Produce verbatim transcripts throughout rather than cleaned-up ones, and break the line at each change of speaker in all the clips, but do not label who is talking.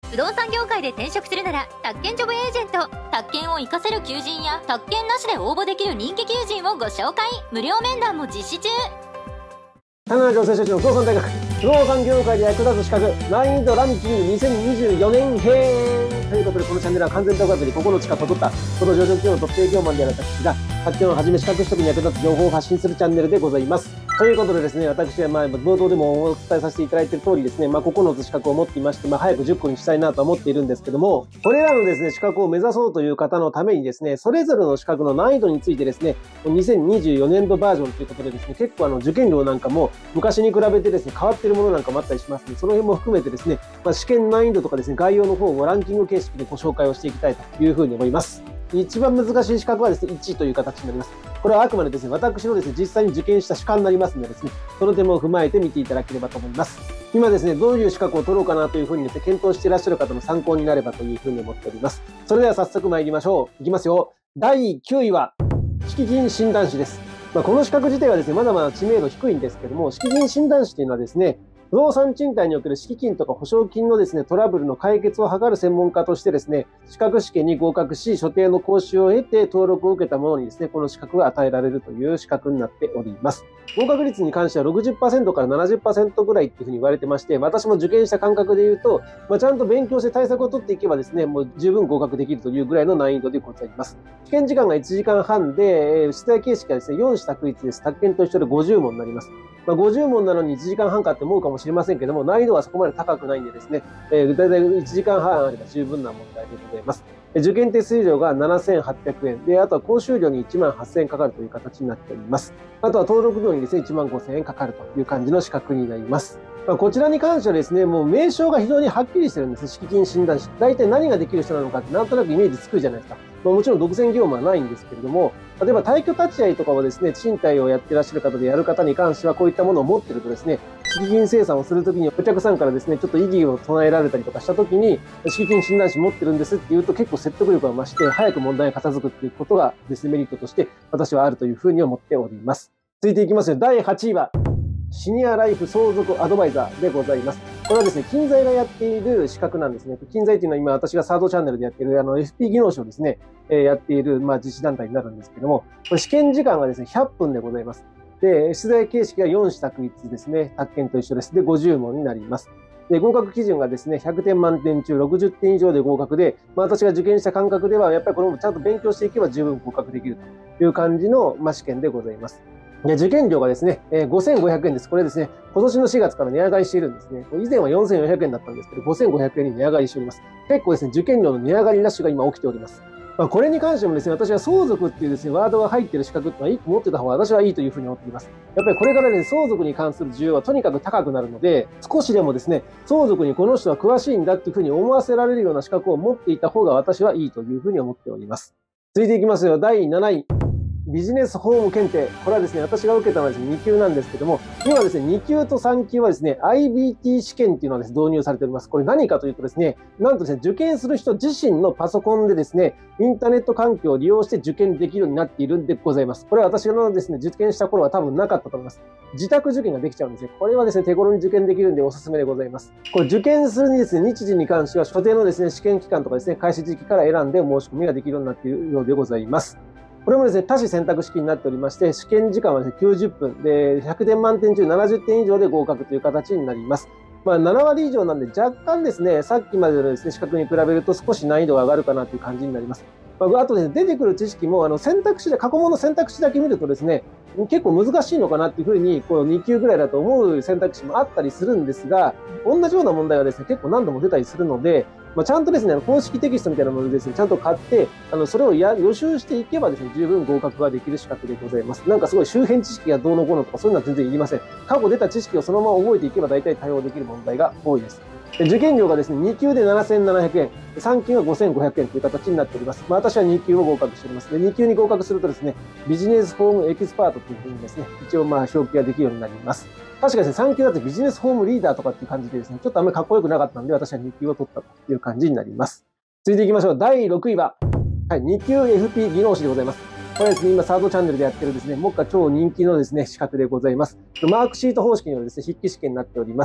不動産業界で転職するなら宅建ジョブエージェント。宅建を活かせる求人や宅建なしで応募できる人気求人をご紹介。無料面談も実施中。
棚中選手の不動産大学、不動産業界で役立つ資格難易度ランキングにせんにじゅうよねん編ということで、このチャンネルは完全独学にここの資格を取ったこの上場企業の特定業マンである私が宅建をはじめ資格取得に役立つ情報を発信するチャンネルでございます。ということでですね、私はまあ冒頭でもお伝えさせていただいている通りですね、まあここのつ資格を持っていまして、まあ早くじゅっこにしたいなと思っているんですけども、これらのですね、資格を目指そうという方のためにですね、それぞれの資格の難易度についてですね、にせんにじゅうよねんどバージョンということでですね、結構あの受験料なんかも昔に比べてですね、変わっているものなんかもあったりしますので、その辺も含めてですね、まあ試験難易度とかですね、概要の方をランキング形式でご紹介をしていきたいというふうに思います。一番難しい資格はですね、いちいという形になります。これはあくまでですね、私のですね、実際に受験した資格になりますのでですね、その点も踏まえて見ていただければと思います。今ですね、どういう資格を取ろうかなというふうにですね、検討していらっしゃる方の参考になればというふうに思っております。それでは早速参りましょう。いきますよ。だいきゅういは、敷金診断士です。まあ、この資格自体はですね、まだまだ知名度低いんですけども、敷金診断士というのはですね、不動産賃貸における敷金とか保証金のですね、トラブルの解決を図る専門家としてですね、資格試験に合格し、所定の講習を得て登録を受けた者にですね、この資格が与えられるという資格になっております。合格率に関しては ろくじゅっパーセント から ななじゅっパーセント ぐらいっていうふうに言われてまして、私も受験した感覚で言うと、まあ、ちゃんと勉強して対策を取っていけばですね、もう十分合格できるというぐらいの難易度でございます。試験時間がいちじかんはんで、出題形式がですね、よん種択一です。宅建と一緒でごじゅう問になります。まあ、ごじゅう問なのにいちじかんはんかって思うかもしれませんけども、難易度はそこまで高くないんでですね、えー、だいたいいちじかんはんあれば十分な問題でございます。受験手数料がななせんはっぴゃくえんで、あとは講習料にいちまんはっせんえんかかるという形になっております。あとは登録料にですね、いちまんごせんえんかかるという感じの資格になります。まあ、こちらに関してはですね、もう名称が非常にはっきりしてるんです。敷金診断士。大体何ができる人なのかってなんとなくイメージつくじゃないですか。まあ、もちろん独占業務はないんですけれども、例えば退去立ち会いとかをですね、賃貸をやってらっしゃる方でやる方に関してはこういったものを持ってるとですね、敷金精算をするときにお客さんからですね、ちょっと異議を唱えられたりとかしたときに、敷金診断士持ってるんですって言うと結構説得力が増して、早く問題が片付くっていうことがですね、メリットとして私はあるというふうに思っております。続いていきますよ。だいはちいは、シニアライフ相続アドバイザーでございます。これはですね、金財がやっている資格なんですね。金財というのは今私がサードチャンネルでやっているあの エフピー 技能士をですね、えー、やっている、まあ、実施団体になるんですけども、これ試験時間がですね、ひゃっぷんでございます。で、出題形式はよん種択一ですね。宅建と一緒です。で、ごじゅう問になります。で、合格基準がですね、ひゃくてん満点中ろくじゅってん以上で合格で、まあ、私が受験した感覚では、やっぱりこれもちゃんと勉強していけば十分合格できるという感じの、まあ、試験でございます。で、受験料がですね、えー、ごせんごひゃくえんです。これですね、今年のしがつから値上がりしているんですね。以前はよんせんよんひゃくえんだったんですけど、ごせんごひゃくえんに値上がりしております。結構ですね、受験料の値上がりラッシュが今起きております。まあ、これに関してもですね、私は相続っていうですね、ワードが入っている資格ってのはいいと持ってた方が私はいいというふうに思っています。やっぱりこれからね、相続に関する需要はとにかく高くなるので、少しでもですね、相続にこの人は詳しいんだっていうふうに思わせられるような資格を持っていた方が私はいいというふうに思っております。続いていきますよ。だいなない。ビジネスホーム検定。これはですね、私が受けたのはですね、に級なんですけども、今ですね、に級とさん級はですね、アイビーティー 試験っていうのがですね、導入されております。これ何かというとですね、なんとですね、受験する人自身のパソコンでですね、インターネット環境を利用して受験できるようになっているんでございます。これは私のですね、受験した頃は多分なかったと思います。自宅受験ができちゃうんですね。これはですね、手頃に受験できるんでおすすめでございます。これ受験するにですね、日時に関しては所定のですね、試験期間とかですね、開始時期から選んで申し込みができるようになっているようでございます。これもですね、多種選択式になっておりまして、試験時間はですね、きゅうじゅっぷんで、ひゃくてん満点中ななじゅってん以上で合格という形になります。まあ、ななわり以上なんで若干ですね、さっきまでのですね、資格に比べると少し難易度が上がるかなという感じになります。まあ、あとですね、出てくる知識も、あの、選択肢で、過去問の選択肢だけ見るとですね、結構難しいのかなっていうふうに、こうに級ぐらいだと思う選択肢もあったりするんですが、同じような問題がですね、結構何度も出たりするので、まあ、ちゃんとですね、公式テキストみたいなものでですね、ちゃんと買って、あの、それをや予習していけばですね、十分合格ができる資格でございます。なんかすごい周辺知識がどうのこうのとか、そういうのは全然いりません。過去出た知識をそのまま覚えていけば大体対応できる問題が多いです。で受験料がですね、に級でななせんななひゃくえん、さん級はごせんごひゃくえんという形になっております。まあ、私はに級を合格しております。で、に級に合格するとですね、ビジネスホームエキスパートというふうにですね、一応まあ表記ができるようになります。確かですね、さん級だとビジネスホームリーダーとかっていう感じでですね、ちょっとあんまりかっこよくなかったので、私はに級を取ったという感じになります。続いていきましょう。だいろくいは、はい、に級 エフピー 技能士でございます。これですね、今サードチャンネルでやってるですね、目下超人気のですね、資格でございます。マークシート方式のですね、筆記試験になっております。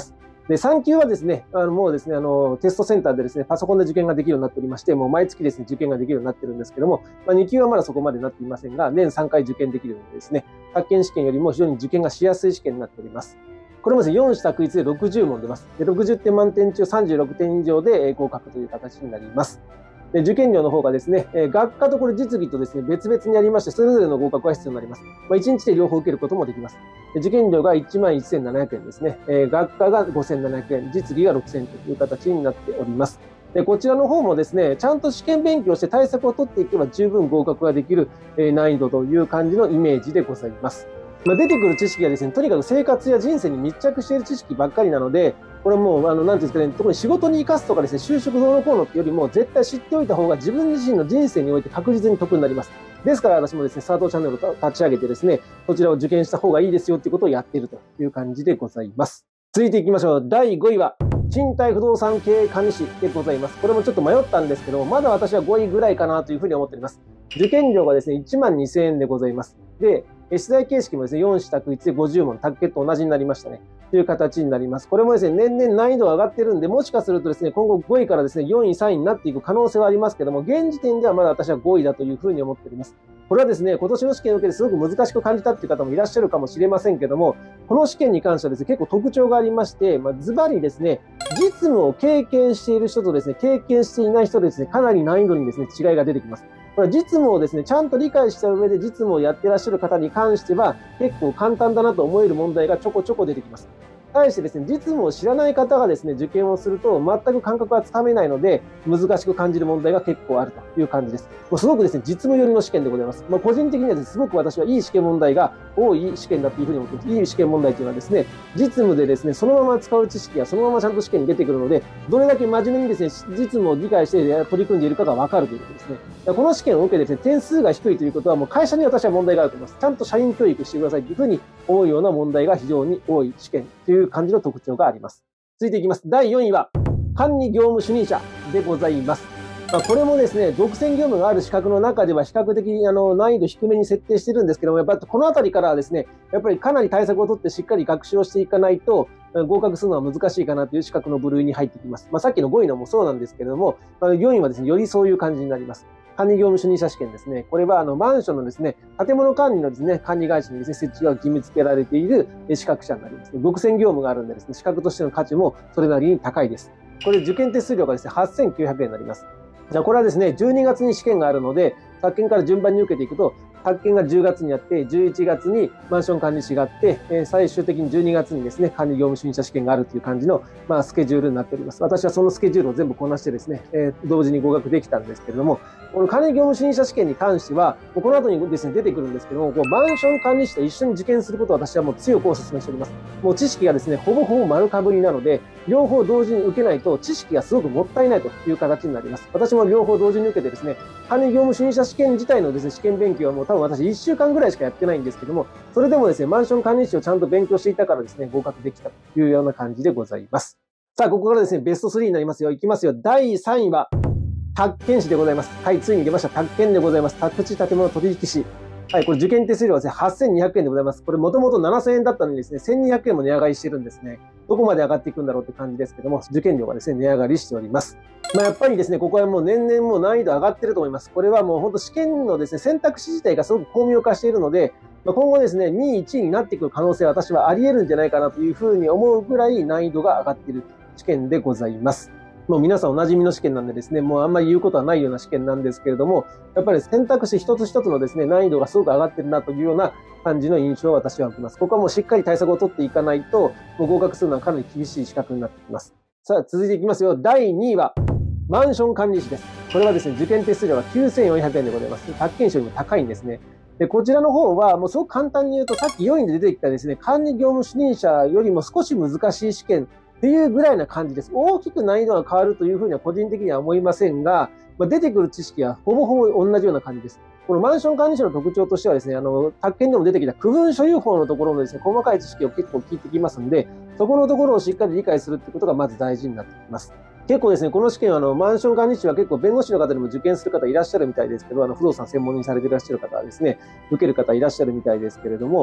で、さん級はですね、あの、もうですね、あの、テストセンターでですね、パソコンで受験ができるようになっておりまして、もう毎月ですね、受験ができるようになってるんですけども、まあ、に級はまだそこまでなっていませんが、年さんかい受験できるのでですね、宅建試験よりも非常に受験がしやすい試験になっております。これもですね、よん種択一でろくじゅう問出ます。で、ろくじゅってん満点中さんじゅうろくてん以上で合格という形になります。で、受験料の方がですね、学科とこれ実技とですね、別々にありまして、それぞれの合格が必要になります。まあ、いちにちで両方受けることもできます。で、受験料がいちまんせんななひゃくえんですね。学科がごせんななひゃくえん、実技がろくせんえんという形になっております。で、こちらの方もですね、ちゃんと試験勉強して対策を取っていけば十分合格ができる難易度という感じのイメージでございます。まあ、出てくる知識がですね、とにかく生活や人生に密着している知識ばっかりなので、これもう、あの、なんていうんですかね、特に仕事に生かすとかですね、就職どうのこうのってよりも、絶対知っておいた方が自分自身の人生において確実に得になります。ですから私もですね、スタートチャンネルを立ち上げてですね、こちらを受験した方がいいですよっていうことをやっているという感じでございます。続いていきましょう。だいごいは、賃貸不動産経営管理士でございます。これもちょっと迷ったんですけども、まだ私はごいぐらいかなというふうに思っております。受験料がですね、いちまんにせんえんでございます。で、出題形式もですね、よん種択一でごじゅう問、宅建と同じになりましたね。という形になります。これもですね、年々難易度が上がってるんで、もしかするとですね、今後ごいからですね、よんい、さんいになっていく可能性はありますけども、現時点ではまだ私はごいだというふうに思っております。これはですね、今年の試験を受けてすごく難しく感じたっていう方もいらっしゃるかもしれませんけども、この試験に関してはですね、結構特徴がありまして、まあ、ズバリですね、実務を経験している人とですね、経験していない人でですね、かなり難易度にですね、違いが出てきます。これは実務をですね、ちゃんと理解した上で実務をやっていらっしゃる方に関しては、結構簡単だなと思える問題がちょこちょこ出てきます。対してですね、実務を知らない方がですね、受験をすると全く感覚がつかめないので、難しく感じる問題が結構あるという感じです。もうすごくですね、実務寄りの試験でございます。まあ、個人的にはですね、すごく私はいい試験問題が多い試験だというふうに思っています。いい試験問題というのはですね、実務でですね、そのまま使う知識やそのままちゃんと試験に出てくるので、どれだけ真面目にですね、実務を理解して取り組んでいるかがわかるということですね。この試験を受けてですね、点数が低いということはもう会社に私は問題があると思います。ちゃんと社員教育してくださいというふうに思うような問題が非常に多い試験という感じの特徴があります。続いていきます。だいよんいは、管理業務主任者でございます。まあ、これもですね、独占業務がある資格の中では比較的あの難易度低めに設定してるんですけども、やっぱりこのあたりからはですね、やっぱりかなり対策を取ってしっかり学習をしていかないと、合格するのは難しいかなという資格の部類に入ってきます。まあ、さっきのごいのもそうなんですけれども、よんいはですね、よりそういう感じになります。管理業務主任者試験ですね。これはあのマンションのですね、建物管理のですね、管理会社にですね、設置が義務付けられている資格者になりますね。独占業務があるんでですね、資格としての価値もそれなりに高いです。これ受験手数料がですね、はっせんきゅうひゃくえんになります。じゃあこれはですね、じゅうにがつに試験があるので、宅建から順番に受けていくと、宅建がじゅうがつにあって、じゅういちがつにマンション管理士があって、えー、最終的にじゅうにがつにですね、管理業務主任者試験があるという感じの、まあ、スケジュールになっております。私はそのスケジュールを全部こなしてですね、えー、同時に合格できたんですけれども、この管理業務主任者試験に関しては、この後にですね、出てくるんですけども、こうマンション管理士と一緒に受験することを私はもう強くお勧めしております。もう知識がですね、ほぼほぼ丸かぶりなので、両方同時に受けないと知識がすごくもったいないという形になります。私も両方同時に受けてですね、管理業務主任者試験自体のですね、試験勉強はもう多分私いっしゅうかんぐらいしかやってないんですけども、それでもですね、マンション管理士をちゃんと勉強していたからですね、合格できたというような感じでございます。さあ、ここからですね、ベストスリーになりますよ。いきますよ。だいさんいは、宅建士でございます。はい、ついに出ました。宅建でございます。宅地建物取引士。はい、これ受験手数料はですね、はっせんにひゃくえんでございます。これもともとななせんえんだったのにですね、せんにひゃくえんも値上がりしてるんですね。どこまで上がっていくんだろうって感じですけども、受験料がですね、値上がりしております。まあやっぱりですね、ここはもう年々もう難易度上がってると思います。これはもう本当試験のですね、選択肢自体がすごく巧妙化しているので、まあ、今後ですね、にい、いちいになってくる可能性は私はあり得るんじゃないかなというふうに思うぐらい難易度が上がっている試験でございます。もう皆さんお馴染みの試験なんでですね、もうあんまり言うことはないような試験なんですけれども、やっぱり選択肢一つ一つのですね、難易度がすごく上がってるなというような感じの印象を私は受けます。ここはもうしっかり対策を取っていかないと、もう合格するのはかなり厳しい資格になってきます。さあ、続いていきますよ。だいにいは、マンション管理士です。これはですね、受験手数料がきゅうせんよんひゃくえんでございます。宅建士よりも高いんですね。で、こちらの方は、もうすごく簡単に言うと、さっきよいで出てきたですね、管理業務主任者よりも少し難しい試験っていうぐらいな感じです。大きく難易度が変わるというふうには個人的には思いませんが、まあ、出てくる知識はほぼほぼ同じような感じです。このマンション管理士の特徴としてはですね、あの、宅建でも出てきた区分所有法のところのですね、細かい知識を結構聞いてきますんで、そこのところをしっかり理解するってことがまず大事になってきます。結構ですね、この試験はあの、マンション管理士は結構弁護士の方でも受験する方いらっしゃるみたいですけど、あの、不動産専門にされていらっしゃる方はですね、受ける方いらっしゃるみたいですけれども、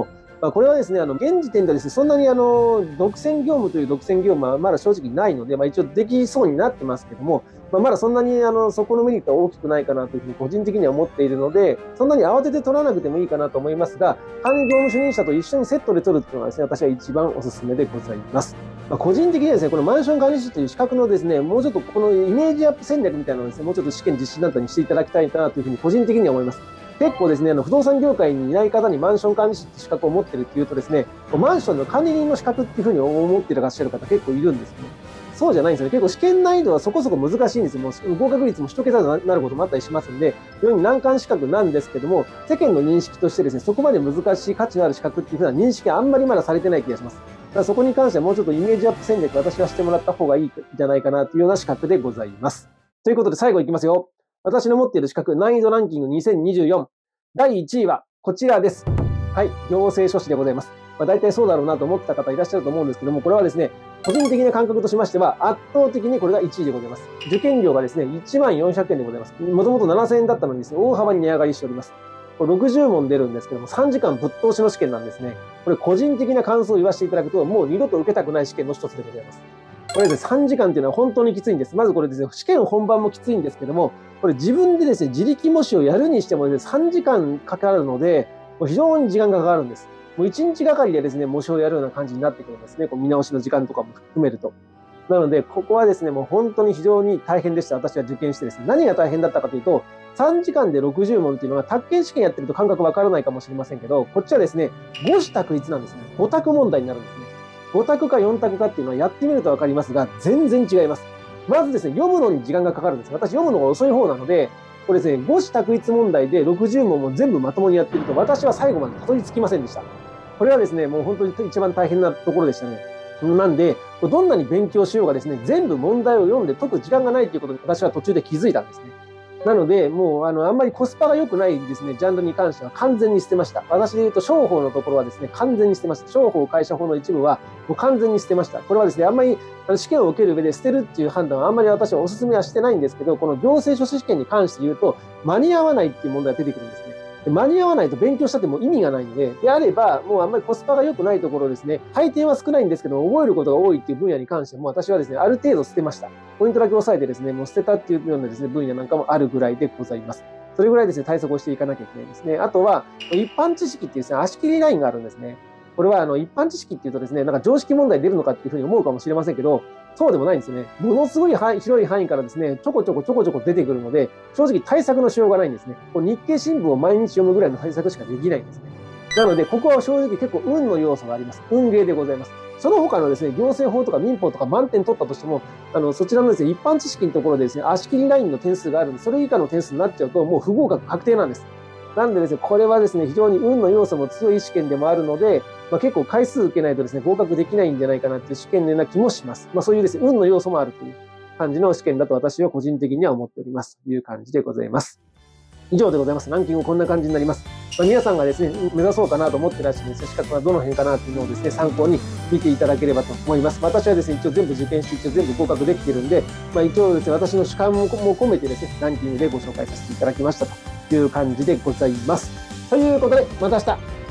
まあ、これはですね、あの、現時点でですね、そんなにあの、独占業務という独占業務はまだ正直ないので、まあ一応できそうになってますけども、まあ、まだそんなにあの、そこのメリットは大きくないかなというふうに個人的には思っているので、そんなに慌てて取らなくてもいいかなと思いますが、管理業務主任者と一緒にセットで取るっていうのはですね、私は一番おすすめでございます。まあ、個人的にはですね、このマンション管理士という資格のですね、もうちょっとこのイメージアップ戦略みたいなのをですね、もうちょっと試験実施なんかにしていただきたいかなというふうに個人的には思います。結構ですね、あの不動産業界にいない方にマンション管理士って資格を持ってるっていうとですね、マンションの管理人の資格っていうふうに思っていらっしゃる方結構いるんですね。そうじゃないんですよね。結構試験難易度はそこそこ難しいんですよ。もう合格率も一桁になることもあったりしますんで、非常に難関資格なんですけども、世間の認識としてですね、そこまで難しい価値のある資格っていうふうな認識はあんまりまだされてない気がします。だからそこに関してはもうちょっとイメージアップ戦略私はしてもらった方がいいんじゃないかなというような資格でございます。ということで最後いきますよ。私の持っている資格難易度ランキングにせんにじゅうよん。だいいちいはこちらです。はい、行政書士でございます。まあ、大体そうだろうなと思った方いらっしゃると思うんですけども、これはですね、個人的な感覚としましては、圧倒的にこれがいちいでございます。受験料がですね、いちまんよんひゃくえんでございます。もともとななせんえんだったのにですね、大幅に値上がりしております。これろくじゅうもん出るんですけども、さんじかんぶっ通しの試験なんですね。これ個人的な感想を言わせていただくと、もう二度と受けたくない試験の一つでございます。これですね、さんじかんっていうのは本当にきついんです。まずこれですね、試験本番もきついんですけども、これ自分でですね、自力模試をやるにしてもですね、さんじかんかかるので、非常に時間がかかるんです。もういちにちがかりでですね、模試をやるような感じになってくるんですね。こう見直しの時間とかも含めると。なので、ここはですね、もう本当に非常に大変でした。私は受験してですね、何が大変だったかというと、さんじかんでろくじゅうもんっていうのは、宅建試験やってると感覚わからないかもしれませんけど、こっちはですね、ご種択一なんですね。ご択問題になるんですね。ご択かよん択かっていうのはやってみるとわかりますが、全然違います。まずですね、読むのに時間がかかるんです。私読むのが遅い方なので、これですね、ご種択一問題でろくじゅうもんも全部まともにやってると、私は最後までたどり着きませんでした。これはですね、もう本当に一番大変なところでしたね。なんで、どんなに勉強しようがですね、全部問題を読んで解く時間がないということに私は途中で気づいたんですね。なので、もう、あの、あんまりコスパが良くないですね、ジャンルに関しては完全に捨てました。私で言うと、商法のところはですね、完全に捨てました。商法会社法の一部は、もう完全に捨てました。これはですね、あんまり、試験を受ける上で捨てるっていう判断はあんまり私はお勧めはしてないんですけど、この行政書士試験に関して言うと、間に合わないっていう問題が出てくるんですね。で間に合わないと勉強したっても意味がないので、であれば、もうあんまりコスパが良くないところですね、配点は少ないんですけど、覚えることが多いっていう分野に関しても、私はですね、ある程度捨てました。ポイントだけ押さえてですね、もう捨てたっていうようなですね、分野なんかもあるぐらいでございます。それぐらいですね、対策をしていかなきゃいけないですね。あとは、一般知識っていうですね、足切りラインがあるんですね。これは、あの、一般知識っていうとですね、なんか常識問題出るのかっていうふうに思うかもしれませんけど、そうでもないんですよね。ものすごい広い範囲からですね、ちょこちょこちょこちょこ出てくるので、正直対策のしようがないんですね。こう日経新聞を毎日読むぐらいの対策しかできないんですね。なので、ここは正直結構運の要素があります。運ゲーでございます。その他のですね、行政法とか民法とか満点取ったとしても、あの、そちらのですね、一般知識のところでですね、足切りラインの点数があるんで、それ以下の点数になっちゃうと、もう不合格確定なんです。なんでですね、これはですね、非常に運の要素も強い試験でもあるので、まあ、結構回数受けないとですね、合格できないんじゃないかなっていう試験のような気もします。まあそういうですね、運の要素もあるという感じの試験だと私は個人的には思っております。という感じでございます。以上でございます。ランキングこんな感じになります。まあ、皆さんがですね、目指そうかなと思ってらっしゃるですね、資格はどの辺かなっていうのをですね、参考に見ていただければと思います。私はですね、一応全部受験して、一応全部合格できているんで、まあ一応ですね、私の主観も込めてですね、ランキングでご紹介させていただきましたという感じでございます。ということで、また明日。